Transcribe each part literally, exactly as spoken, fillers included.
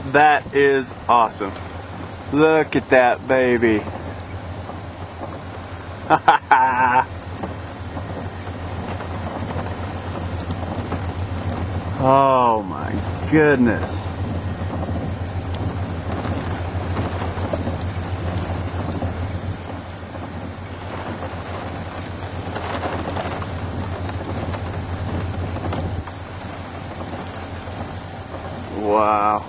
That is awesome. Look at that baby. Oh my goodness. Wow.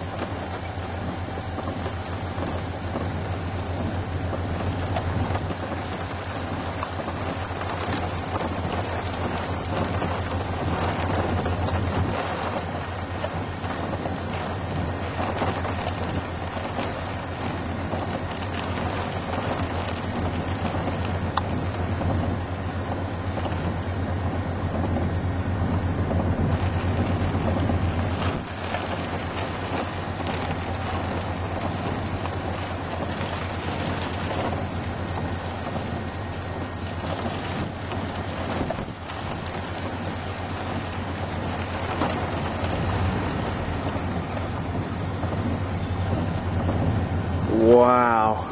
Wow.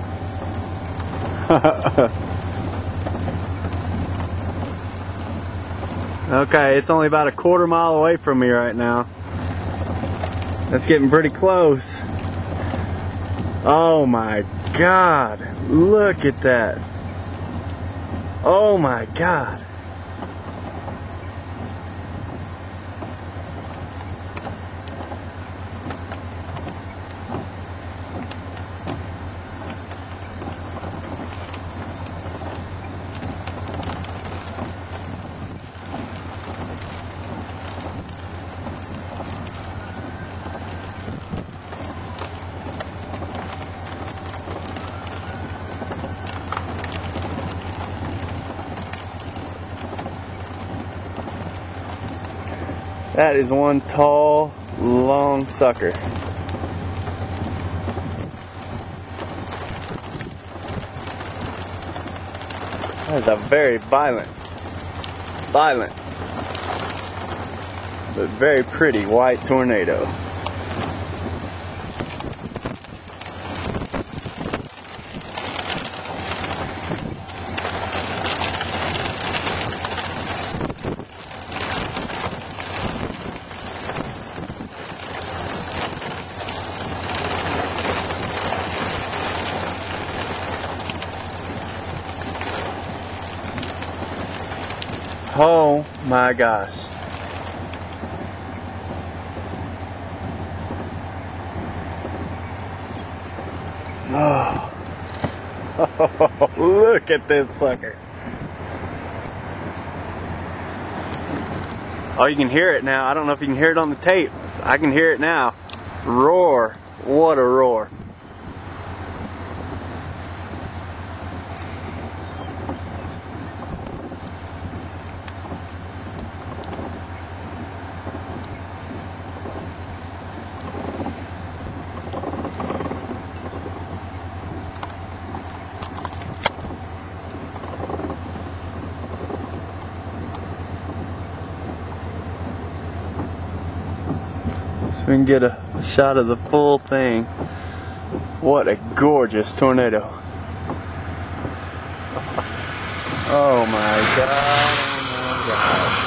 Okay, it's only about a quarter mile away from me right now. That's getting pretty close. Oh my God, look at that. Oh my God. That is one tall, long sucker. That is a very violent, violent, but very pretty white tornado. Oh my gosh. Oh. Look at this sucker. Oh, you can hear it now. I don't know if you can hear it on the tape. I can hear it now. Roar. What a roar. We can get a shot of the full thing. What a gorgeous tornado. Oh my God, oh my God.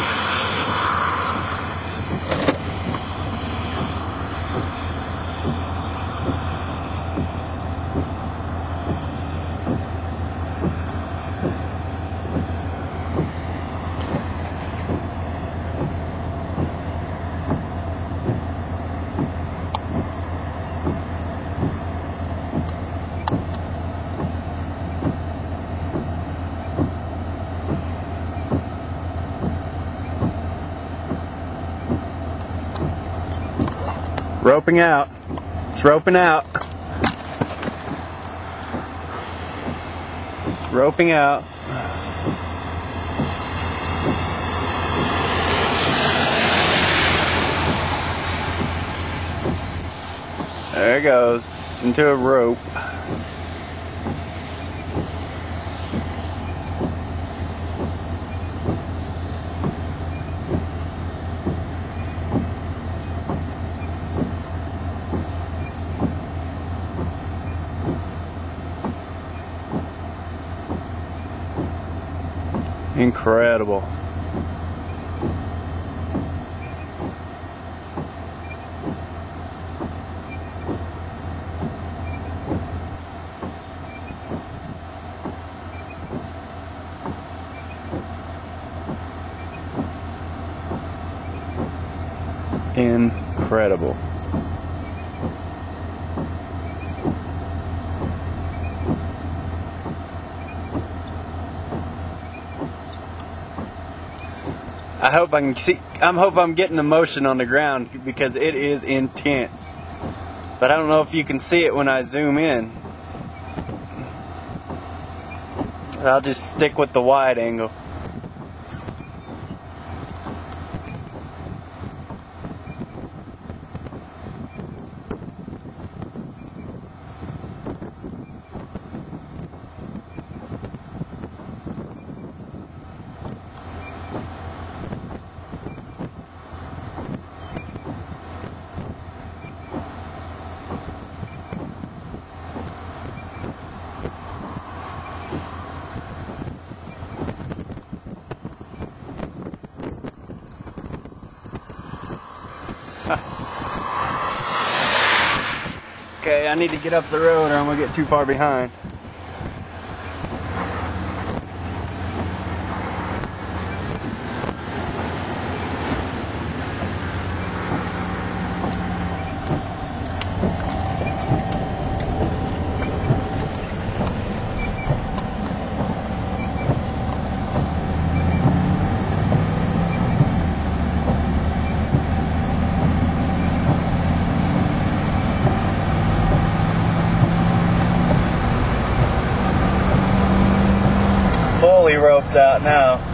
Roping out. It's roping out. It's roping out. There it goes into a rope. Incredible. Incredible. I hope I can see, I hope I'm getting the motion on the ground because it is intense. But I don't know if you can see it when I zoom in. I'll just stick with the wide angle. Okay, I need to get up the road or I'm gonna get too far behind. Fully roped out now.